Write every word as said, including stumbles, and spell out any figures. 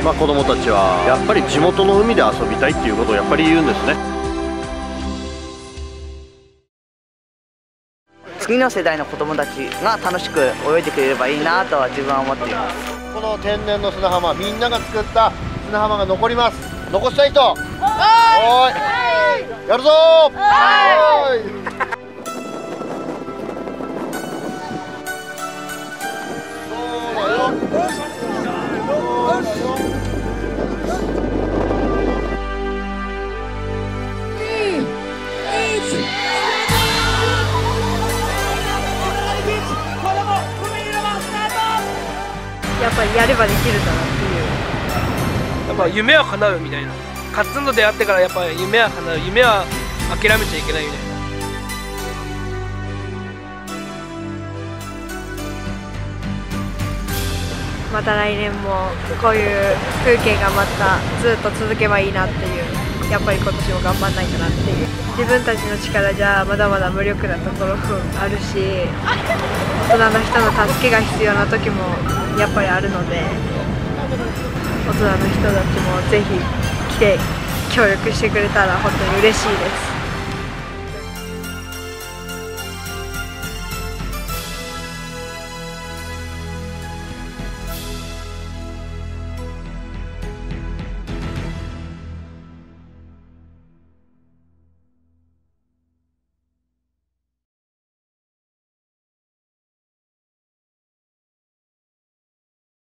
まあ、子どもたちはやっぱり地元の海で遊びたいっていうことをやっぱり言うんですね。 次の世代の子どもたちが楽しく泳いでくれればいいなとは自分は思っています。 この天然の砂浜、みんなが作った砂浜が残ります。残したい人、おーい、やるぞー、おーい。 やっぱりやればできるんだなっていう、 やっぱ夢は叶うみたいな、カツンと出会ってからやっぱり夢は叶う、夢は諦めちゃいけないみたいな。 また来年もこういう風景がまたずっと続けばいいなっていう、やっぱり今年も頑張んないとなっていう、自分たちの力じゃまだまだ無力なところもあるし、大人の人の助けが必要な時もやっぱりあるので、大人の人たちもぜひ来て協力してくれたら本当に嬉しいです。